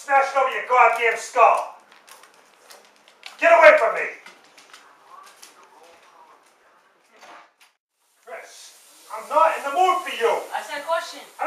smashed over your goddamn skull. Get away from me. Chris, I'm not in the mood for you. I said a question.